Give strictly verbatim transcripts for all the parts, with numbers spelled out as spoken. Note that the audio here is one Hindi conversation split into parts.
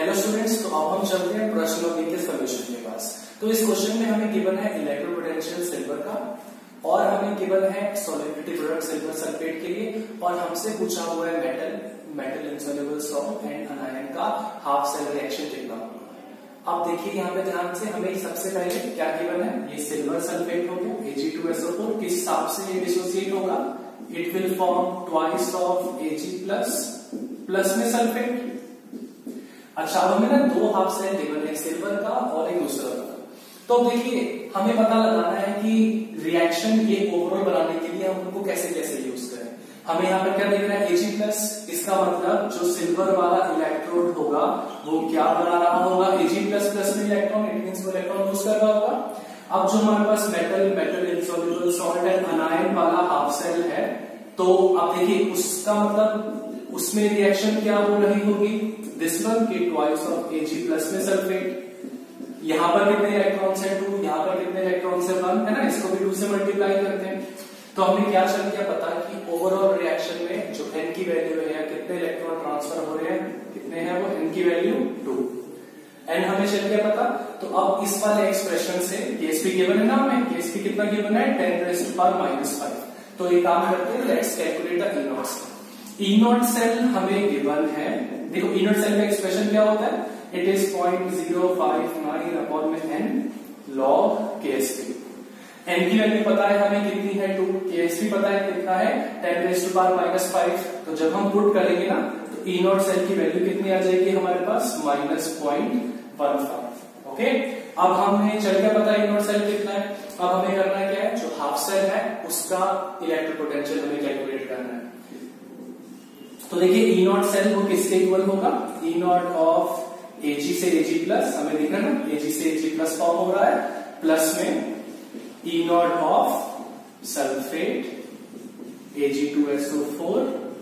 हेलो स्टूडेंट्स, तो अब हम चलते हैं प्रश्न नंबर के सॉल्यूशन के पास। तो इस क्वेश्चन में हमें गिवन है इलेक्ट्रोपोटेंशियल सिल्वर का और हमें गिवन है सॉलिबिलिटी प्रोडक्ट सिल्वर सल्फेट के लिए और हमसे पूछा हुआ है metal metal insoluble salt and anion का हाफ सेल रिएक्शन कितना होगा। अब देखिए यहाँ पे ध्यान से, हमें सबसे पहले क्या गिवन है, ये सिल्वर सल्फेट हो गया A G two S O four, किस हिसाब से ये डिसोसिएट होगा, it will form twice of A G plus plus में सल्फेट। अच्छा, अब हमें ना दो हाफ सेल गिवन है, सिल्वर का और एक दूसरा का। तो देखिए हमें पता लगाना है कि रिएक्शन ये ओवरऑल बनाने के लिए हम उनको कैसे कैसे यूज करें। हमें यहाँ पर क्या देख रहा है ए जी प्लस, इसका मतलब जो सिल्वर वाला इलेक्ट्रोड होगा वो क्या बना रहा होगा, ए जी प्लस प्लस में इलेक्ट्रॉन, इट मींस वो इलेक्ट्रॉन यूज कर रहा होगा। अब जो हमारे पास metal metal insoluble salt and anion वाला हाफ सेल है, तो अब देखिए उसका मतलब उसमें रिएक्शन क्या हो रही होगी, दिस वन के twice of A G plus में सल्फेट। यहाँ पर कितने इलेक्ट्रॉन्स है, टू, यहाँ पर कितने इलेक्ट्रॉन्स है, वन, है ना, इसको भी टू से मल्टीप्लाई करते हैं। तो हमें क्या चल गया पता कि ओवरऑल रिएक्शन में जो एन की वैल्यू है, कितने इलेक्ट्रॉन ट्रांसफर हो रहे हैं, कितने हैं वो, एन की वैल्यू टू, एन हमें चल गया पता। तो अब इस वाले एक्सप्रेशन से केएसपी गिवन है ना, हमें केएसपी कितना गिवन है, ten raise to power minus five. तो ये काम करते हैं, let's calculate the E naught cell. E naught cell हमें गिवन है, देखो ई नॉट सेल का एक्सप्रेशन क्या होता है, it is point zero five nine upon में एन लॉग केएसपी। एन की वैल्यू पता है हमें कितनी है, टू, केएसपी पता है कितना है, ten raise to power minus five. तो जब हम पुट करेंगे ना तो ई नॉट सेल की वैल्यू कितनी आ जाएगी हमारे पास, minus point one five. Okay, अब हमें चल गया पता है ई नॉट सेल कितना है। अब हमें करना क्या है, जो हाफ सेल है उसका इलेक्ट्रोपोटेंशियल हमें कैलकुलेट करना है। तो देखिए ई नॉट सेल वो किसके इक्वल होगा, ई नॉट ऑफ Ag से Ag प्लस, हमें देखना ना Ag से Ag प्लस फॉर्म हो रहा है, प्लस में E naught of sulphate A G two S O four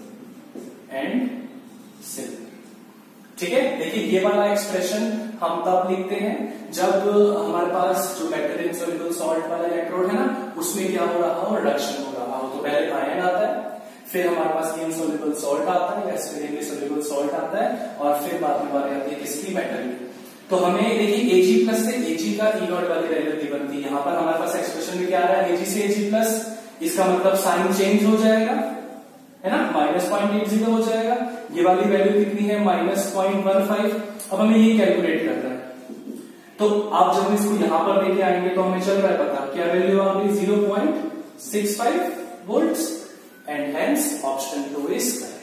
and silver. ठीक है, देखिए ये वाला एक्सप्रेशन हम तब लिखते हैं जब हमारे पास जो मेटल इनसॉल्युबल सॉल्ट वाला इलेक्ट्रोड है ना, उसमें क्या हो रहा हो, रिडक्शन हो रहा हो। तो पहले आयन आता है, फिर हमारे पास इनसॉल्युबल सॉल्ट आता है या इनसॉल्युबल सॉल्ट आता है, और फिर बाद में बारी आती है किसकी, मेटल की। तो हमें देखिए Ag प्लस से Ag का ई नॉट वाली वैल्यू गिवन थी, यहाँ पर हमारे पास एक्सप्रेशन में क्या आ रहा है, Ag से Ag प्लस, इसका मतलब साइन चेंज हो जाएगा, है ना, माइनस पॉइंट एट जीरो हो जाएगा। ये वाली वैल्यू कितनी है, माइनस पॉइंट वन फाइव। अब हमें ये कैलकुलेट करना है। तो आप जब इसको यहां पर लेके आएंगे तो हमें चल रहा है पता क्या वैल्यू आ गई, zero point six five volts, and hence option two is